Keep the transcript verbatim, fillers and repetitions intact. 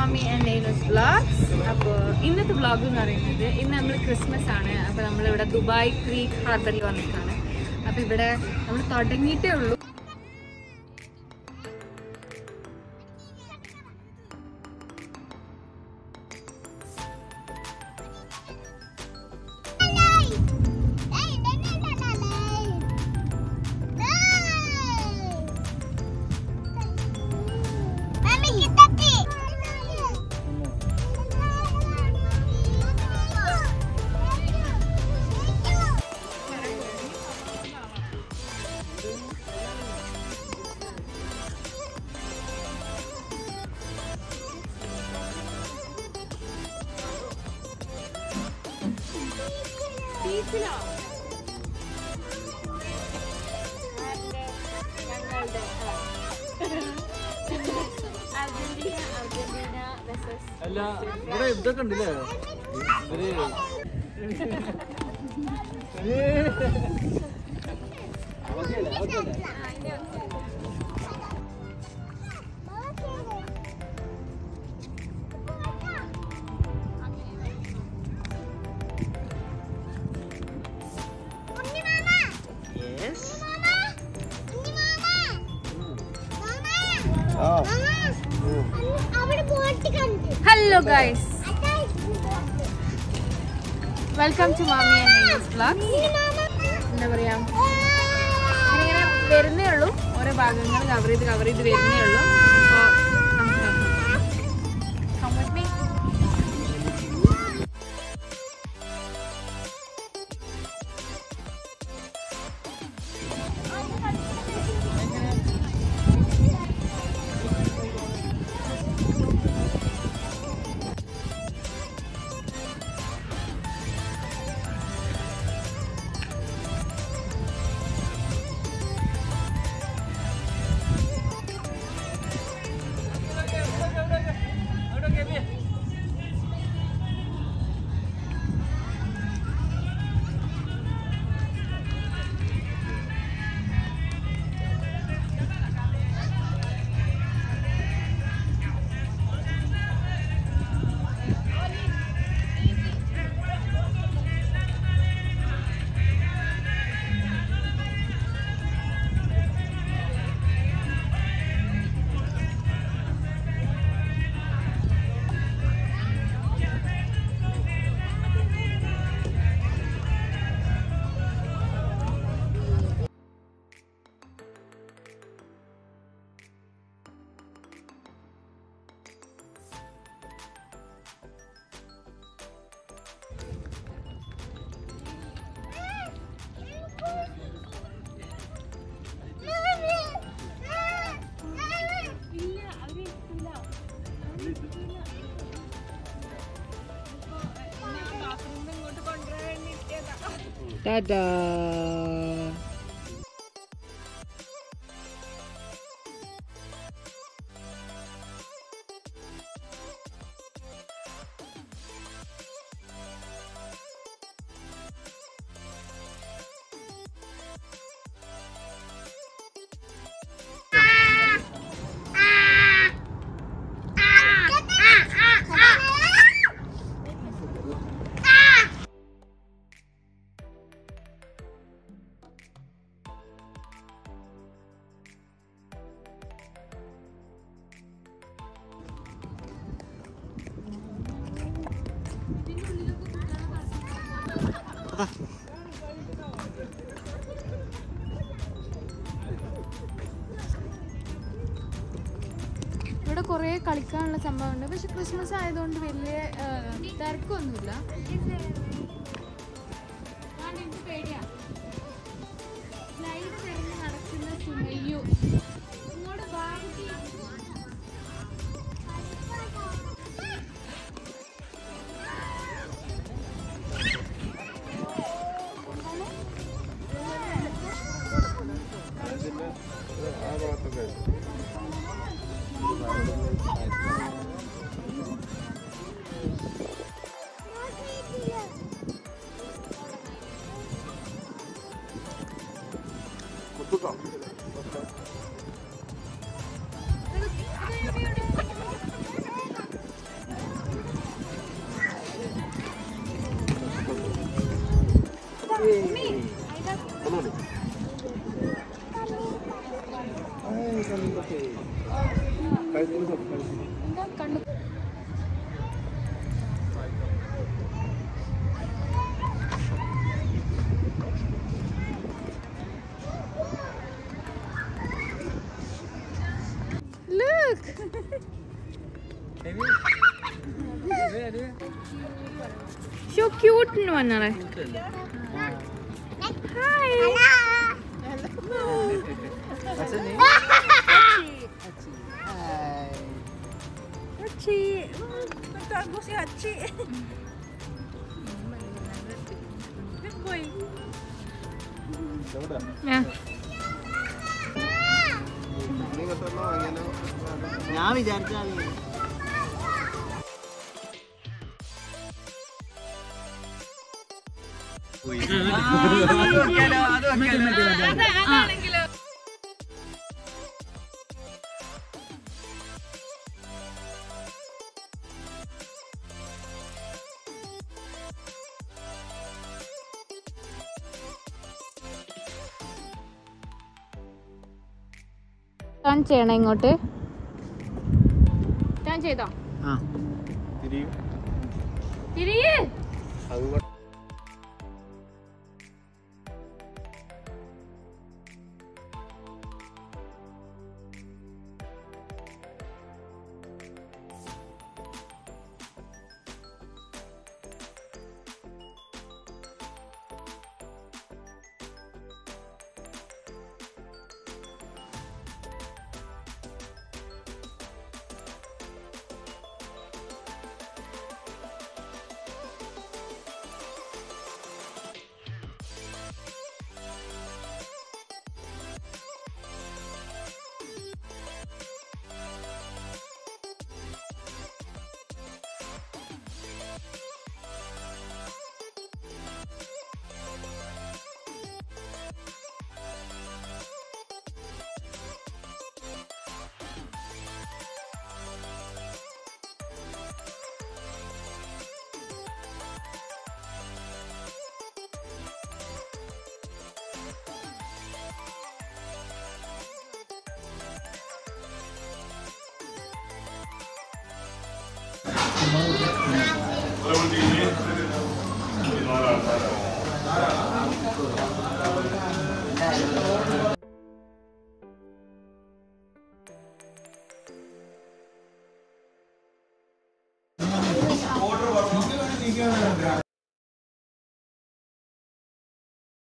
Mommy and Nainus vlogs. അപ്പോൾ ഇന്നത്തെ vlog എന്ന് പറയുന്നത് ഇന്ന് നമ്മൾ ക്രിസ്മസ് ആണ്. അപ്പോൾ നമ്മളിവിടെ ദുബായ് ക്രീക്ക് ഹാർബറിൽ വന്നിട്ടാണ്. അപ്പോൾ ഇവിടെ നമ്മൾ തുടങ്ങിയിട്ടേ ഉള്ളൂ. അല്ല ഇവിടെ ഇതൊക്കെ ഉണ്ടല്ലേ Hello guys, welcome to Mommy and Nainus vlogs. എന്താ പറയാ, ഇങ്ങനെ വരുന്നേ ഉള്ളൂ, ഓരോ ഭാഗങ്ങൾ കവർ ചെയ്ത് കവർ ചെയ്ത് വരുന്നേ ഉള്ളൂ. Ta-da! ഇവിടെ കുറേ കളിക്കാനുള്ള സംഭവമുണ്ട്. പക്ഷെ ക്രിസ്മസ് ആയതുകൊണ്ട് വലിയ തിരക്കൊന്നുമില്ല. എനിക്ക് പേടിയാ സ്ലൈഡ് തിരഞ്ഞ് നടക്കുന്ന സുമയ്യു ഇങ്ങോട്ട് ബാക്കി Look. So cute nu vannale. Hi. What's her name? Hachi. Bagus si Hachi. Good boy. Yeah. ഞാൻ വിചാരിച്ചാ ടേൺ ചെയ്യണം ഇങ്ങോട്ട്. ടേൺ ചെയ്തോ? ആ തിരിയും തിരിയേ. അങ്ങോട്ട്